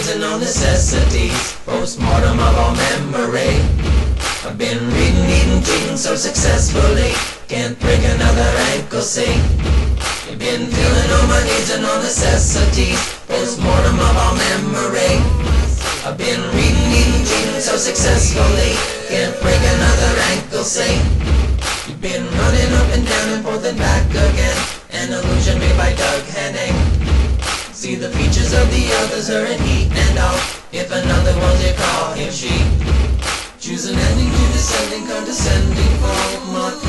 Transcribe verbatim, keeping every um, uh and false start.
needs and all necessities, post-mortem of all memory. I've been reading, eating, cheating so successfully, can't break another ankle, see. You've been feeling all my needs and all necessities, post-mortem of all memory. I've been reading, eating, cheating so successfully, can't break another ankle, see. You've been running up and down and forth and back again, an illusion made by Doug Henning. See the features of the others, her and he and all. If another was you call him she. Choose an ending to descending, condescending form.